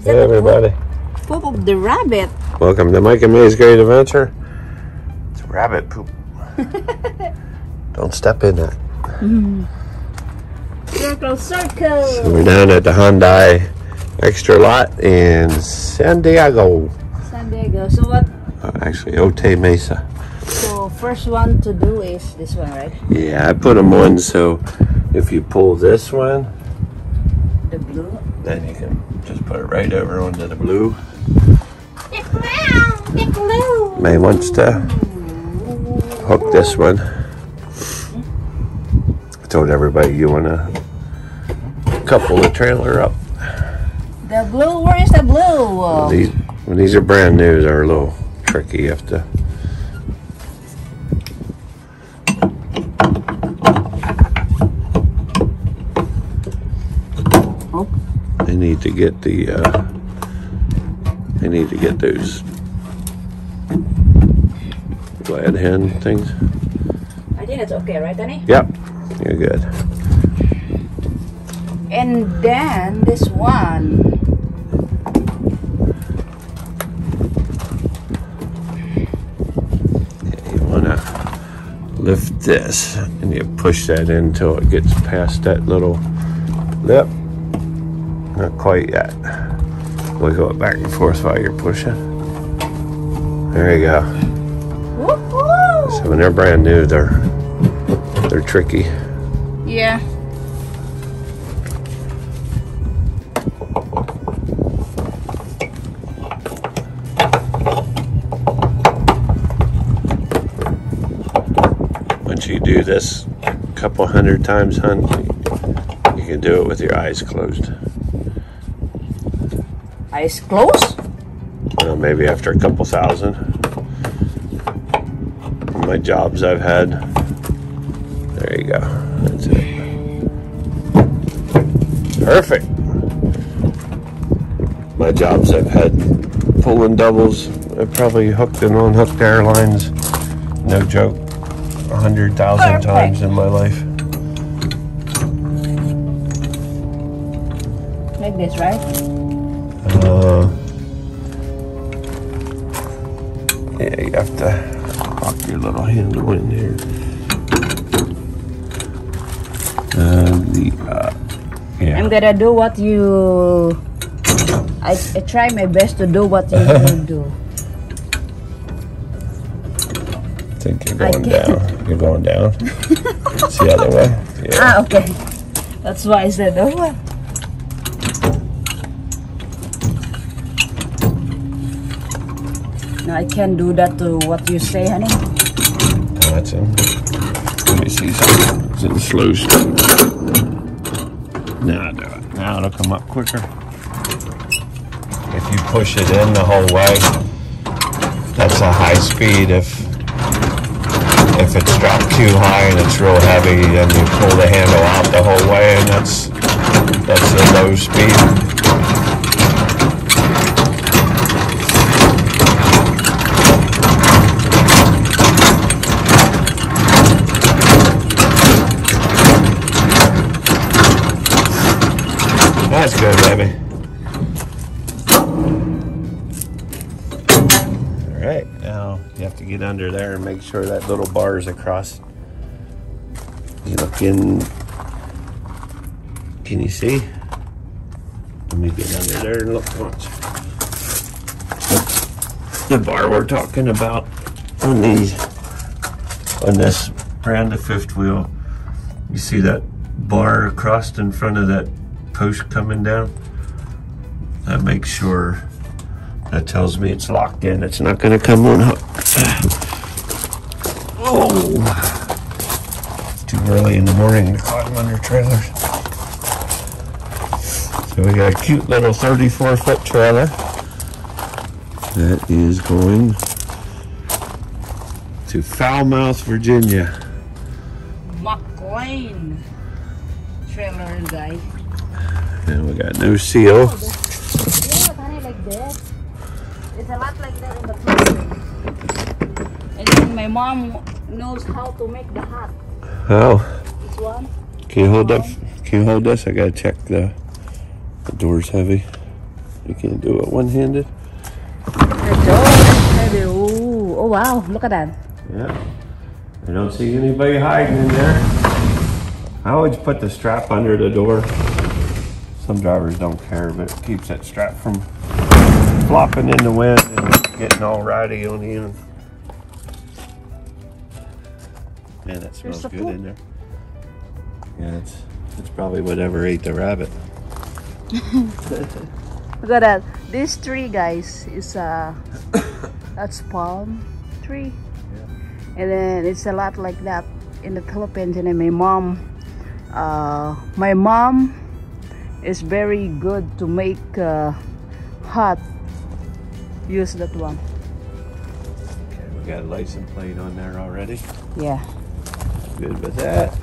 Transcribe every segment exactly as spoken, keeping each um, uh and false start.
Hey everybody. Poop of the rabbit. Welcome to Mike and May's Great Adventure. It's rabbit poop. Don't step in that. Mm. Circle, circle. So we're down at the Hyundai Extra Lot in San Diego. San Diego. So what? Uh, actually, Otay Mesa. So first one to do is this one, right? Yeah, I put them on so if you pull this one, the blue, then you can just put it right over onto the blue. The blue, the blue. May wants to hook this one. I told everybody you want to couple the trailer up. The blue, where is the blue? When these, when these are brand new, they're a little tricky. You have to. Oh. They need to get the. Uh, they need to get those glad hand things. I think it's okay, right, Danny? Yep, you're good. And then this one. You want to lift this and you push that in until it gets past that little lip. Not quite yet. Wiggle it back and forth while you're pushing. There you go. Woohoo! So when they're brand new, they're they're tricky. Yeah. Once you do this a couple hundred times, hun, you can do it with your eyes closed. Eyes closed? Well, maybe after a couple thousand. My jobs I've had. There you go. That's it. Perfect. My jobs I've had pulling doubles. I've probably hooked and unhooked airlines. No joke. A hundred thousand times in my life. Like this, right? Uh, yeah, you have to pop your little handle in here. Uh, the, uh, yeah. I'm gonna do what you. I, I try my best to do what you do. I think you're going down. You're going down. It's the other way. Yeah. Ah, okay. That's why I said, oh, what? No, I can't do that to what you say, honey. Oh, that's in. Let me see something. It's in slow speed. Now do it. Now it'll come up quicker. If you push it in the whole way, that's a high speed. If if it's dropped too high and it's real heavy, then you pull the handle out the whole way, and that's that's the low speed. That's good, baby. All right, now you have to get under there and make sure that little bar is across. You look in. Can you see? Let me get under there and look once. The bar we're talking about on these, on this brand of fifth wheel, you see that bar across in front of that post coming down? That makes sure, that tells me it's locked in. It's not going to come on hook. Oh, it's too early in the morning to climb under trailers. So we got a cute little thirty-four foot trailer that is going to Falmouth, Virginia. McLean trailer guy. And we got no seal. Yeah, kind of like that. It's a lot like that in the picture. And then my mom knows how to make the hat. How? This one. Can you hold up? Can you hold this? I gotta check the the door's heavy. You can't do it one-handed. The door is heavy. Ooh. Oh wow, look at that. Yeah. I don't see anybody hiding in there. I always put the strap under the door. Some drivers don't care, but it keeps that strap from flopping in the wind and getting all ratty on the end. Man, that smells good in there. Yeah, it's, it's probably whatever ate the rabbit. Look at that. This tree, guys, is a that's palm tree. Yeah. And then it's a lot like that in the Philippines. And then my mom, uh, my mom is very good to make uh, hot. Use that one. Okay, we got a license plate on there already. Yeah. Good with that.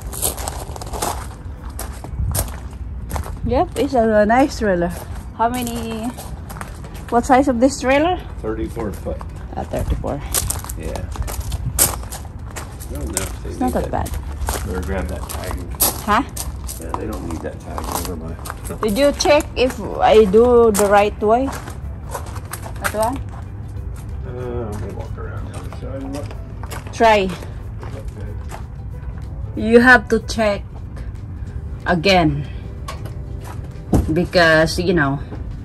Yep, it's a, a nice trailer. How many? What size of this trailer? thirty-four foot. Uh, thirty-four. Yeah. I don't know if they It's not that, that bad. Or grab that tag. Huh? Yeah, they don't need that tag over my. Did you check if I do the right way? That one? Uh, let me walk around the other side and look. Try. You have to check again because you know.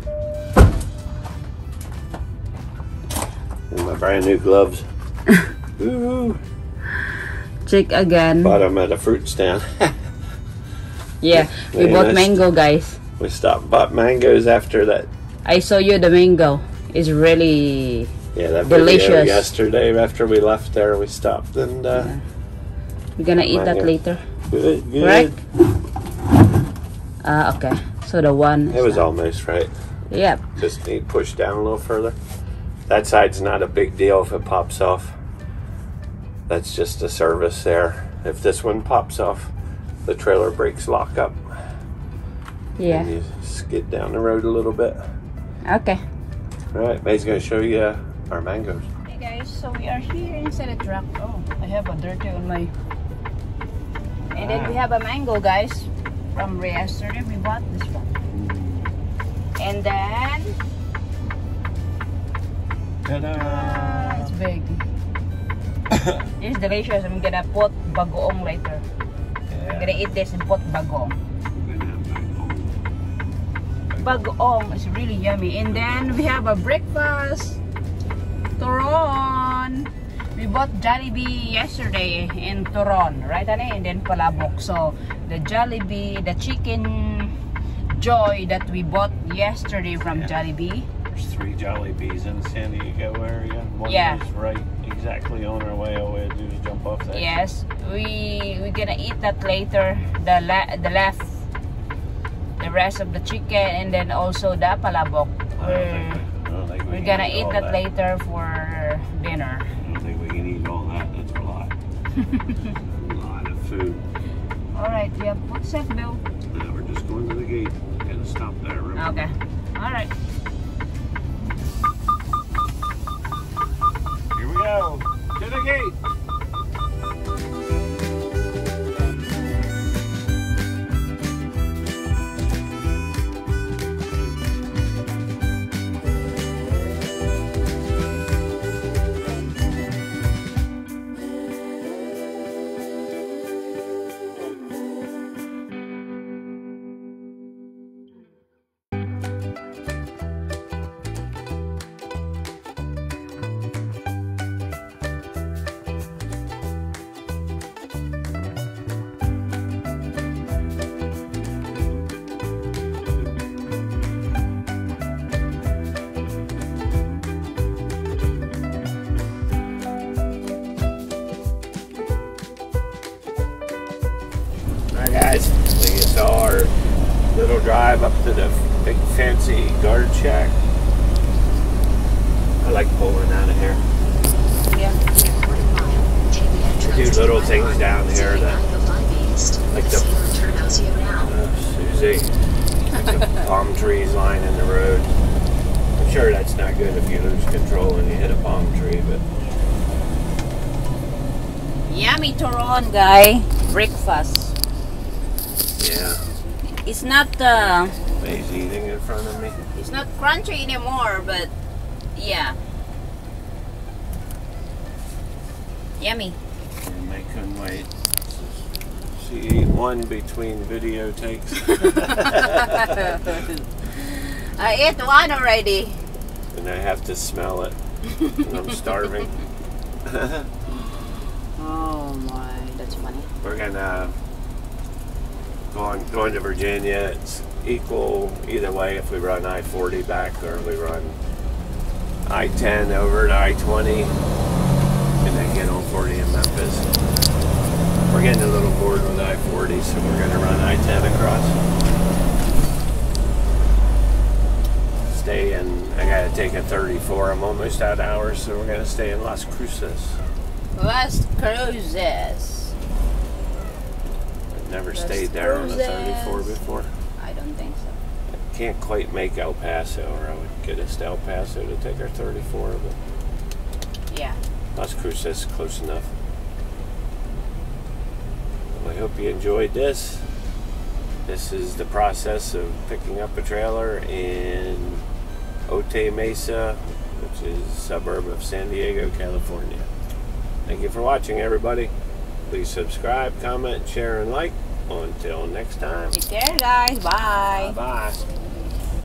And my brand new gloves. Woo-hoo. Check again. Bought them at a fruit stand. Yeah, we Man, bought that's- mango, guys. We stopped bought mangoes after that. I saw you the mango. It's really Yeah, that delicious. video yesterday after we left there, we stopped and uh, Yeah. We're gonna eat that Mango. later, good, good. right? Uh, okay. So the one. It was almost right. Yep. Just need to push down a little further. That side's not a big deal if it pops off. That's just a service there. If this one pops off, the trailer brakes lock up. Yeah. And you skid down the road a little bit. Okay. All right, May's gonna show you uh, our mangoes. Hey guys, so we are here inside the truck. Oh, I have a dirty on my. And then we have a mango, guys, from yesterday. We bought this one. And then Ta-da! it's big. It's delicious. I'm gonna put bagoong later. I'm gonna eat this and put bagoong. Bagoong is really yummy. And then we have a breakfast. Turon. We bought Jollibee yesterday in Turon, right, honey? And then palabok. So the Jollibee, the chicken joy that we bought yesterday from Yeah. Jollibee. There's three Jollibees in the San Diego area. One Yeah. is right exactly on our way. All we had to do is jump off that. Yes, we we're gonna eat that later. The la the left, the rest of the chicken, and then also the palabok. I don't We're, think we, I don't think we we're can gonna eat all that later for dinner. I don't think we can eat all that. That's a lot. A lot of food. All right, we have put set bill. Now we're just going to the gate. Gotta stop there. Remember? Okay. All right. Here we go. To the gate. Alright guys, we saw our little drive up to the big fancy guard shack. I like pulling out of here. Yeah. We do little things down here that, like the uh, Susie, like the palm trees lining the road. I'm sure that's not good if you lose control and you hit a palm tree, but Yummy Turon, guy. Breakfast. yeah, It's not uh May's eating in front of me. It's not crunchy anymore, but yeah. Yummy. And they couldn't wait. She ate one between video takes. I ate one already. And I have to smell it. And I'm starving. Oh my, that's funny. We're gonna go on, going to Virginia. It's equal either way if we run I forty back or we run I ten over to I twenty and then get on forty in Memphis. We're getting a little bored with I forty, so we're gonna run I ten across. Stay in, I gotta take a thirty-four, I'm almost out of hours, so we're gonna stay in Las Cruces. Las Cruces. I've never Las stayed there on a Cruces. thirty-four before. I don't think so. Can't quite make El Paso, or I would get us to El Paso to take our thirty-four, but Yeah. Las Cruces is close enough. Well, I hope you enjoyed this. This is the process of picking up a trailer in Otay Mesa, which is a suburb of San Diego, California. Thank you for watching, everybody. Please subscribe, comment, share, and like. Until next time. Take care, guys. Bye. Bye-bye.